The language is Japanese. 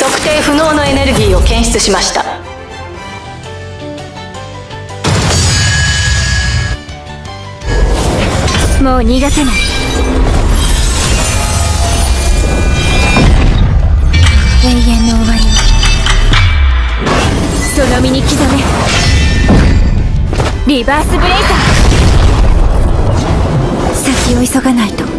測定不能のエネルギーを検出しました。 もう逃がせない。永遠の終わりはその身に刻め。リバースブレイザー、先を急がないと。